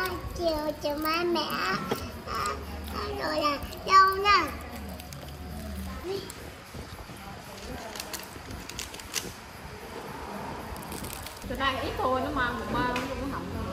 chiều chiều mai mẹ rồi là đâu nè. Từ nay ít thôi, nó mang một mang nó không hỏng đâu.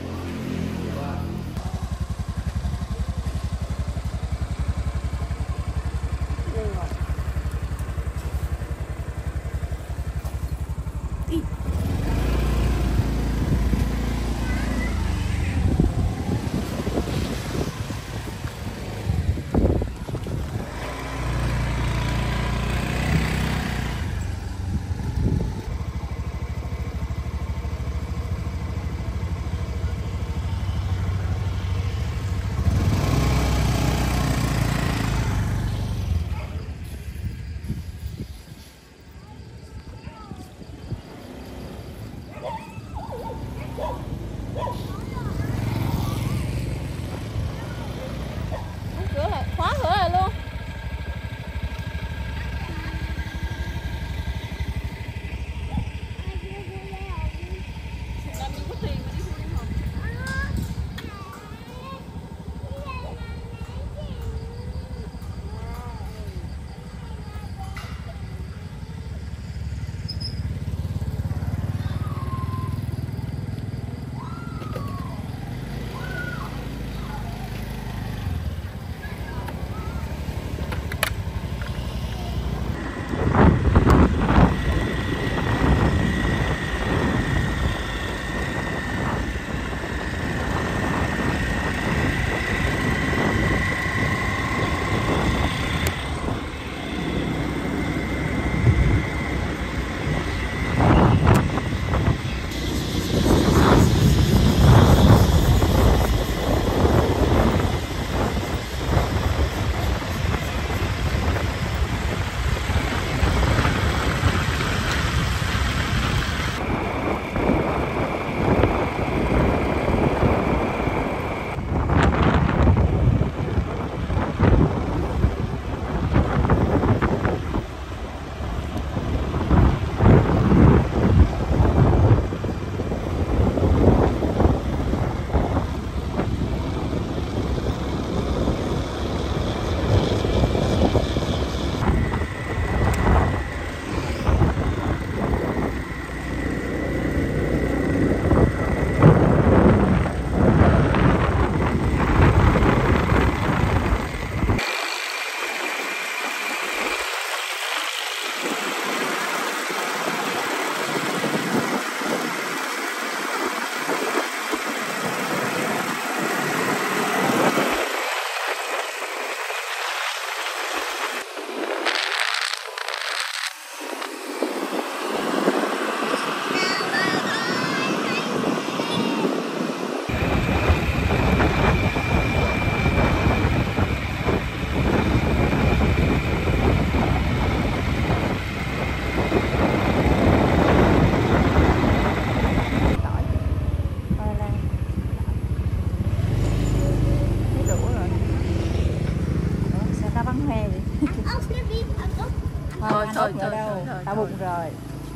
Thôi đâu, đau bụng rồi.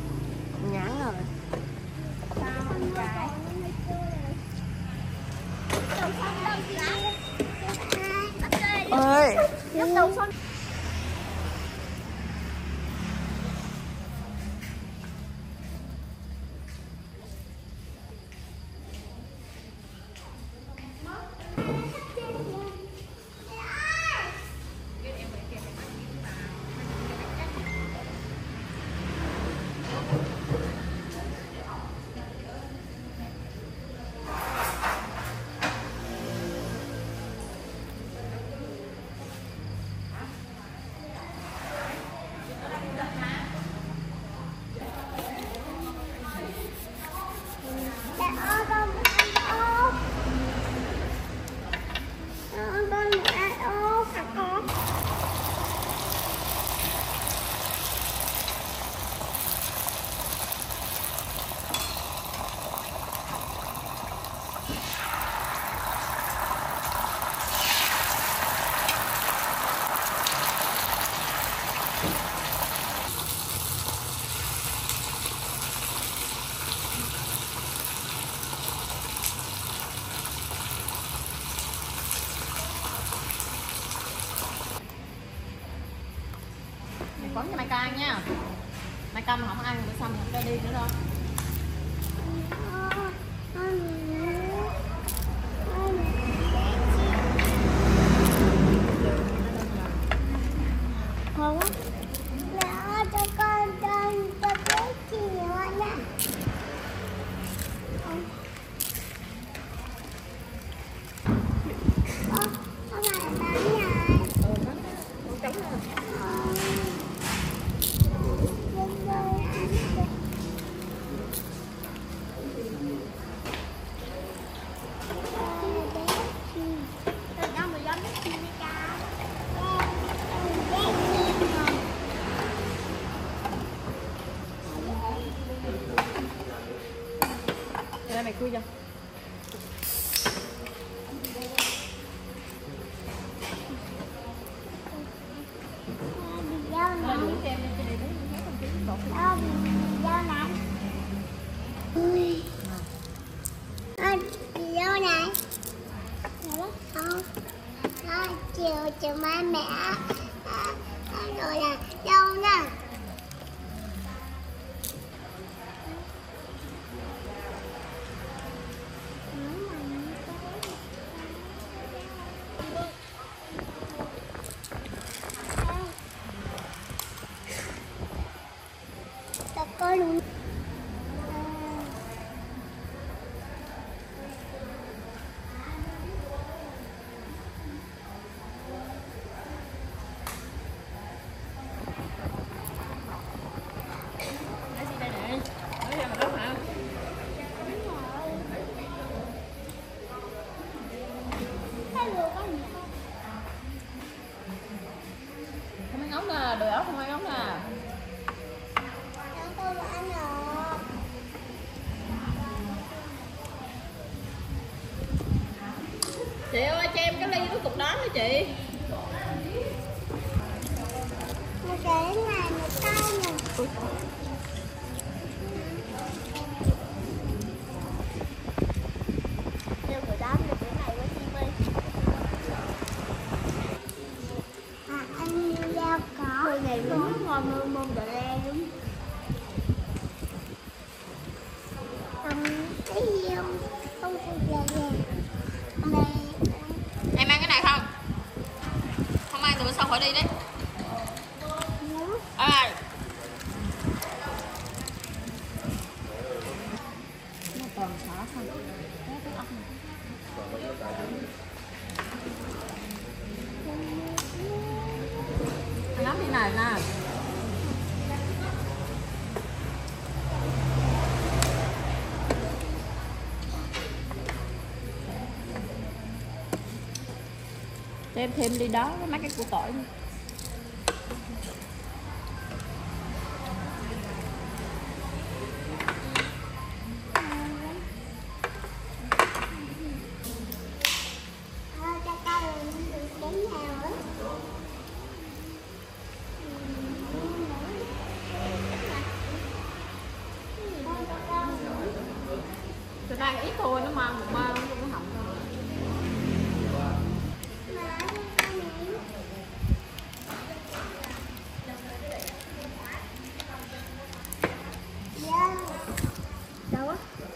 Ngán rồi. Ơi. Bón cho Mai Ca ăn nha. Mai Ca mà không ăn bữa sau mình không cho đi nữa đâu. Không á. Đó, cho con cho cái gì nữa nha. Có phải bán này. Con trống rồi. Đây mày khui cho. Chiều mai mẹ rồi là đâu nè. Có luôn. Không ăn ống nè, đùi ốc không ăn ống nè. Chị ơi cho em cái ly nước cục đó nữa chị. Một cái này một tay nè. Theo của đó là cái này với chim ơi. Anh leo có. Người này cũng ngon hơn mông đờ le đúng. Cái gì không được là Em ăn cái này không? Không ăn từ bữa sau khỏi đi đấy. À. Nó còn xả không? Cái ốc này. Ngắm đi này nè. Thêm đi đó với mấy cái củ tỏi nữa. Tôi đang ít thôi, nó mang một bao không có hỏng đâu. đâu á?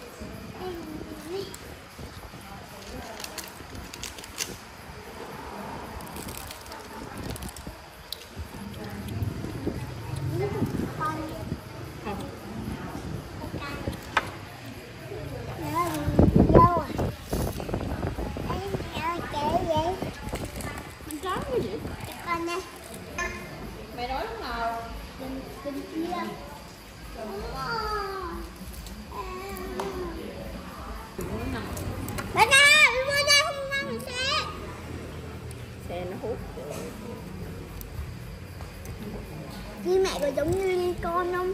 Con này. Mày nói lúc nào? Bên kia. Bên đây, bên đây không mang xe. Xe nó hút. Vì mẹ có giống như Liên con không?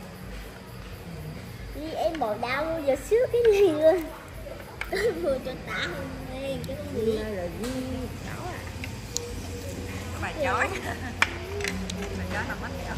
Vì em bỏ đau luôn, giờ xước cái này luôn. Tôi vừa cho tả hơn lên cái con gì. Đây là viên chó à. Bà chói. Bà chói nằm mắt kẹo.